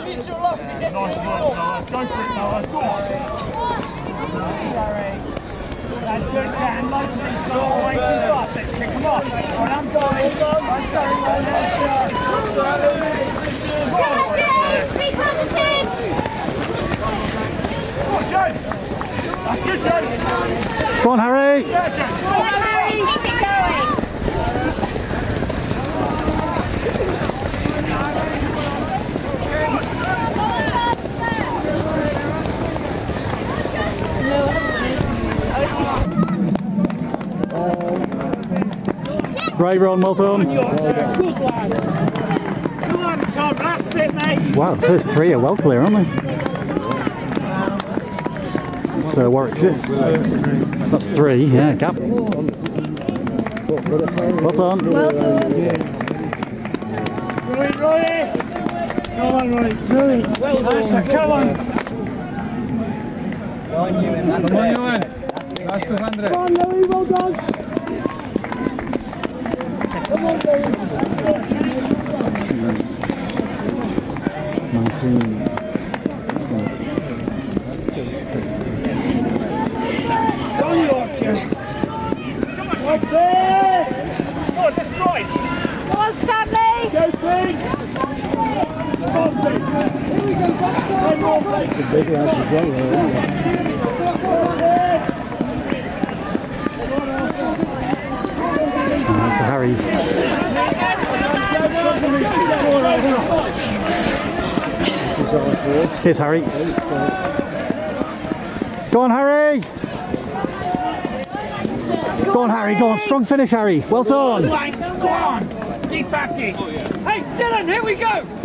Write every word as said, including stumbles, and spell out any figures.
Nice work, Noah. Go for it, Noah. Go on. Sorry. That's good, Dan. Loads of these go way too fast. Let's kick them off. Right, I'm going. I'm sorry, my left shot. Come on, Dave! Be positive! Come on, Joe. That's good, Joe. Go on, Harry. Yeah, Joe. Come on, Harry! Keep it going! Right, Ron, well done. Good lad. Come on, Tom. Last bit, mate. Wow, the first three are well clear, aren't they? It's uh, Warwickshire. That's three, yeah, gap. Well done. Well done. Roy, Roy. Come on, Roy. Roy. Well done. Come on. Come on, Ewan. Last two hundred. Come on, Louis. Well done. Come on, Louis. nineteen. It's on you, Archer. Right there. Come on, that's right. Come on, Stanley! Go, Pete. Come on, Pete. Here we go. Come on, Pete. It's a big lad as well, isn't it? That's a Harry. Here's Harry. Go on, Harry. Go on, Harry. Go on. Strong finish, Harry. Well done. Go on. Keep backing. Hey, Dylan, here we go.